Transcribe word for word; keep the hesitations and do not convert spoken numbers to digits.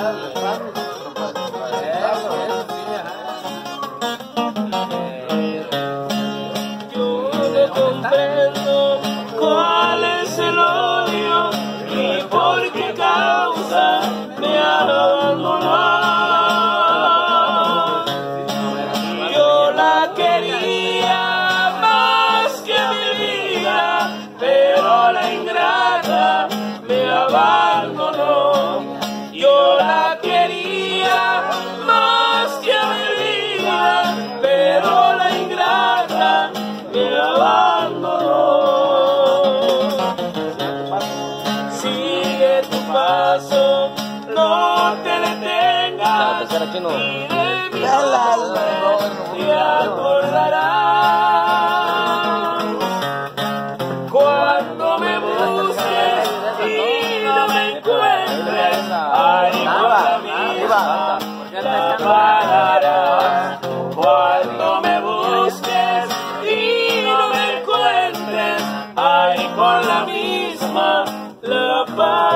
Yo no comprendo cuál es el odio y por qué causa me han abandonado. Yo la quería más que mi vida, pero la ingrata me abandonó. Yo la quería más que mi vida, pero la ingrata me abandonó. Sigue tu paso, no te detengas, y de mi nombre te acordarás. Cuando me busques y no me encuentres, ahí con la misma la pararás. Cuando me busques y no me encuentres, ahí con la misma la pararás.